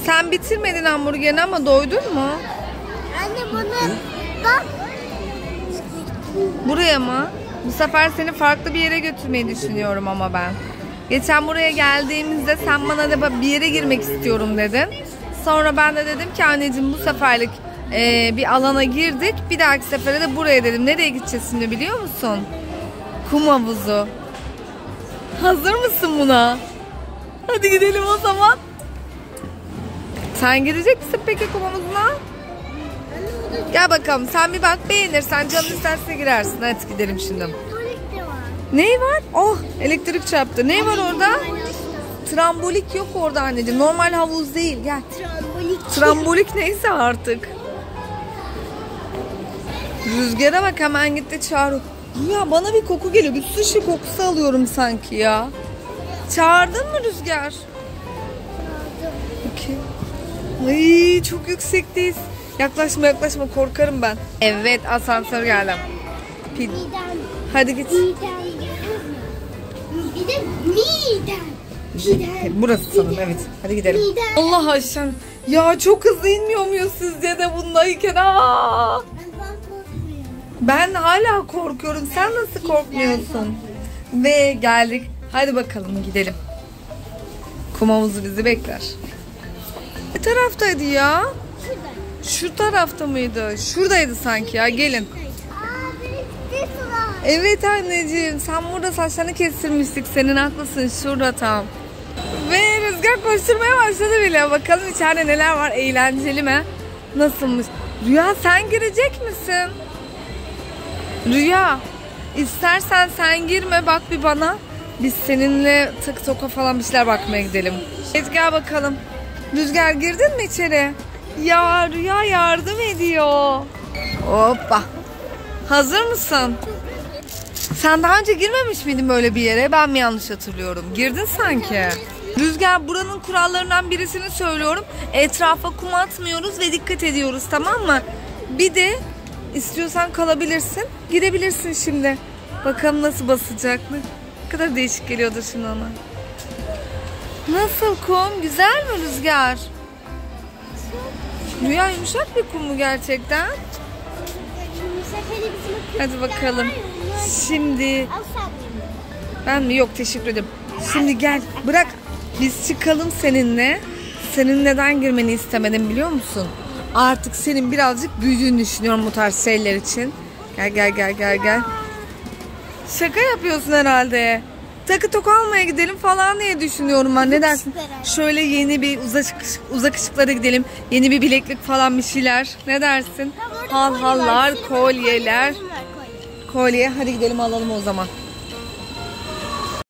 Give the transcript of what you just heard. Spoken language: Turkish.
Sen bitirmedin hamburgerini ama doydun mu? Anne bunu bak. Buraya mı? Bu sefer seni farklı bir yere götürmeyi düşünüyorum ama ben. Geçen buraya geldiğimizde sen bana da bir yere girmek istiyorum dedin. Sonra ben de dedim ki anneciğim bu seferlik bir alana girdik. Bir dahaki sefere de buraya dedim. Nereye gideceğiz şimdi biliyor musun? Kum havuzu. Hazır mısın buna? Hadi gidelim o zaman. Sen girecek misin peki kum havuzuna? Gel bakalım sen bir bak, beğenirsen canın isterse girersin. Hadi gidelim şimdi. Ne var? Oh, elektrik çarptı. Ne var orada? Trambolik yok orada anneciğim. Normal havuz değil. Gel. Trambolik neyse artık. Rüzgara bak, hemen gitti çağırıyor. Ya bana bir koku geliyor. Bir sushi kokusu alıyorum sanki ya. Çağırdın mı Rüzgar? Bakayım. Ay çok yüksekteyiz. Yaklaşma korkarım ben. Evet asansör geldim. Hadi git. Bir de midem. Burası sanırım evet. Hadi gidelim. Allah aşkına. Ya çok hızlı inmiyor muyuz sizce de bundayken? Ben hala korkuyorum. Sen nasıl korkmuyorsun? Ve geldik. Hadi bakalım gidelim. Kum havuzu bizi bekler. Ne taraftaydı ya? Şu tarafta mıydı? Şuradaydı sanki ya. Gelin. Evet anneciğim. Sen burada saçlarını kestirmiştik. Senin haklısın. Şurada tam. Ve Rüzgar koşturmaya başladı bile. Bakalım içeride neler var. Eğlenceli mi? Nasılmış? Rüya sen girecek misin? Rüya. İstersen sen girme. Bak bir bana. Biz seninle TikTok'a falan bir şeyler bakmaya gidelim. Evet gel bakalım. Rüzgar girdin mi içeri? Ya Rüya yardım ediyor. Hoppa. Hazır mısın? Sen daha önce girmemiş miydin böyle bir yere? Ben mi yanlış hatırlıyorum? Girdin sanki. Rüzgar, buranın kurallarından birisini söylüyorum. Etrafa kum atmıyoruz ve dikkat ediyoruz, tamam mı? Bir de istiyorsan kalabilirsin. Gidebilirsin şimdi. Bakalım nasıl basacak mı? Ne kadar değişik geliyordur şimdi ona. Nasıl kum? Güzel mi Rüzgar? Rüya yumuşak bir kum mu gerçekten? Hadi bakalım. Şimdi ben mi? Yok teşekkür ederim. Şimdi gel bırak biz çıkalım seninle. Senin neden girmeni istemedim biliyor musun? Artık senin birazcık büyüdüğünü düşünüyorum bu tarz şeyler için. Gel. Şaka yapıyorsun herhalde. Takı toku almaya gidelim falan diye düşünüyorum ben. Ne dersin? Şöyle yeni bir uzak ışıklara gidelim. Yeni bir bileklik falan bir şeyler. Ne dersin? Hallar, kolyeler. Kolye. Hadi gidelim alalım o zaman.